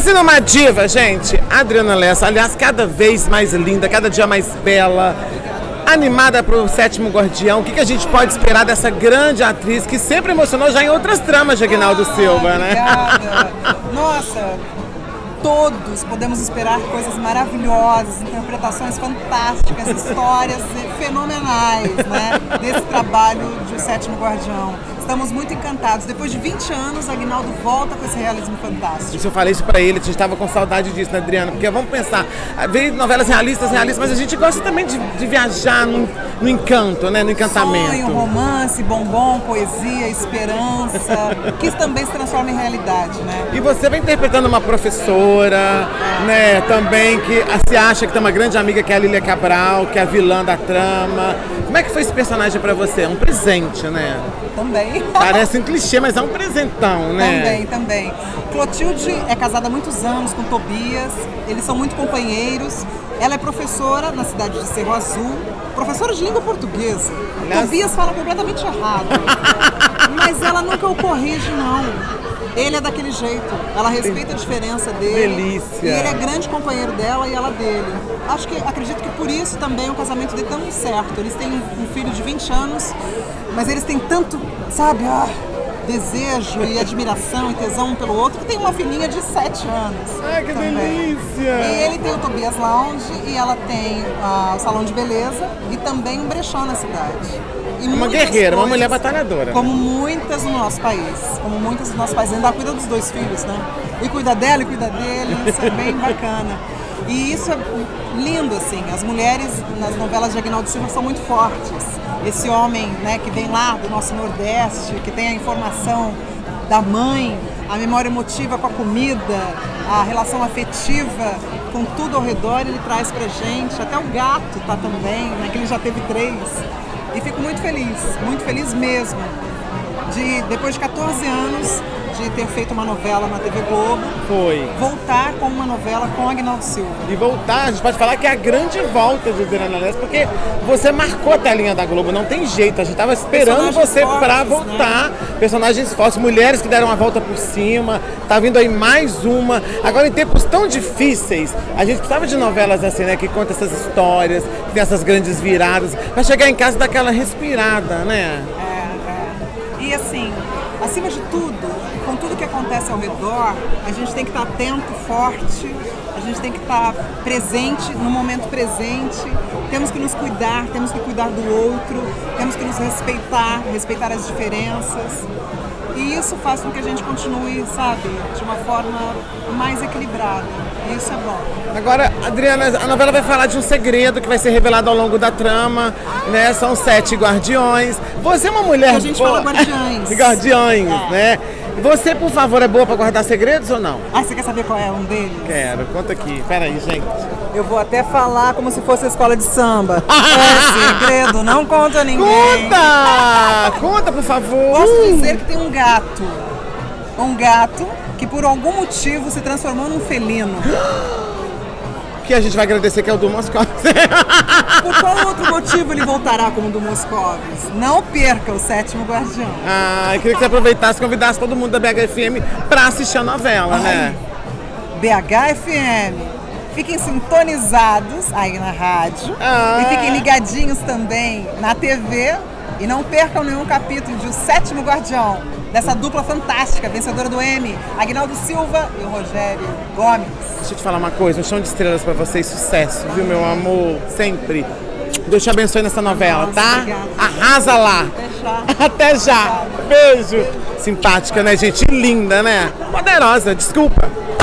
Pensa numa diva, gente. Adriana Lessa, aliás, cada vez mais linda, cada dia mais bela, animada para o Sétimo Guardião. O que a gente pode esperar dessa grande atriz que sempre emocionou já em outras tramas de Aguinaldo Silva, né? Obrigada. Nossa, todos podemos esperar coisas maravilhosas, interpretações fantásticas, histórias fenomenais, né? Desse trabalho de O Sétimo Guardião. Estamos muito encantados. Depois de 20 anos, Aguinaldo volta com esse realismo fantástico. Isso eu falei isso pra ele, a gente estava com saudade disso, né, Adriana? Porque vamos pensar, veio novelas realistas, mas a gente gosta também de viajar no encanto, né? No encantamento. Sonho, romance, bombom, poesia, esperança, que também se transforma em realidade, né? E você vai interpretando uma professora, né? Também que se acha que tem uma grande amiga que é a Lília Cabral, que é a vilã da trama. Como é que foi esse personagem pra você? É um presente, né? Também. Parece um clichê, mas é um presentão, né? Também. Clotilde é casada há muitos anos com Tobias, eles são muito companheiros. Ela é professora na cidade de Cerro Azul, professora de língua portuguesa. Aliás... Tobias fala completamente errado, mas ela nunca o corrige, não. Ele é daquele jeito, ela respeita a diferença dele. Delícia. E ele é grande companheiro dela e ela dele. Acredito que por isso também o casamento dele deu tão certo. Eles têm um filho de 20 anos, mas eles têm tanto, sabe, desejo e admiração e tesão um pelo outro, que tem uma filhinha de 7 anos. Ai, que também. delícia! E ele tem o Tobias Lounge e ela tem o salão de beleza e também um brechó na cidade. E uma guerreira, uma mulher batalhadora. Como muitas no nosso país. Como muitas no nosso país. Ainda cuida dos 2 filhos, né? E cuida dela e cuida dele. Isso é bem bacana. E isso é lindo, assim. As mulheres nas novelas de Aguinaldo Silva são muito fortes. Esse homem, né, que vem lá do nosso Nordeste, que tem a informação da mãe, a memória emotiva com a comida, a relação afetiva com tudo ao redor, ele traz pra gente. Até o gato tá também, né, que ele já teve 3. E fico muito feliz mesmo, depois de 14 anos de ter feito uma novela na TV Globo, voltar com uma novela com Aguinaldo Silva. E voltar, a gente pode falar que é a grande volta de Adriana Lessa, porque você marcou a telinha da Globo, não tem jeito, a gente estava esperando você para voltar. Né? Personagens fortes, mulheres que deram a volta por cima, tá vindo aí mais uma. Agora, em tempos tão difíceis, a gente precisava de novelas assim, né, que contam essas histórias, que tem essas grandes viradas, para chegar em casa e dar aquela respirada, né? E assim, acima de tudo, com tudo que acontece ao redor, a gente tem que estar atento, forte, a gente tem que estar presente, no momento presente, temos que nos cuidar, temos que cuidar do outro, temos que nos respeitar as diferenças. E isso faz com que a gente continue, sabe, de uma forma mais equilibrada. E isso é bom. Agora, Adriana, a novela vai falar de um segredo que vai ser revelado ao longo da trama, né? São 7 guardiões. Você é uma mulher... A gente fala guardiões. Guardiões, né? Você, por favor, é boa pra guardar segredos ou não? Você quer saber qual é um deles? Quero, conta aqui. Pera aí, gente. Eu vou até falar como se fosse a escola de samba. É segredo, não conta a ninguém. Conta! Conta, por favor. Posso dizer que tem um gato. Um gato que por algum motivo se transformou num felino. Que a gente vai agradecer, que é o do Moscovis. Por qual outro motivo ele voltará como o do Moscovis? Não perca o Sétimo Guardião. Eu queria que você aproveitasse e convidasse todo mundo da BHFM pra assistir a novela, né? BHFM. Fiquem sintonizados aí na rádio. E fiquem ligadinhos também na TV. E não percam nenhum capítulo de O Sétimo Guardião, dessa dupla fantástica, vencedora do Emmy, Aguinaldo Silva e o Rogério Gomes. Deixa eu te falar uma coisa, um chão de estrelas pra vocês, sucesso, viu, meu amor? Sempre. Deus te abençoe nessa novela, tá? Obrigada. Arrasa lá. Até já. Beijo. Simpática, né, gente? Linda, né? Poderosa, desculpa.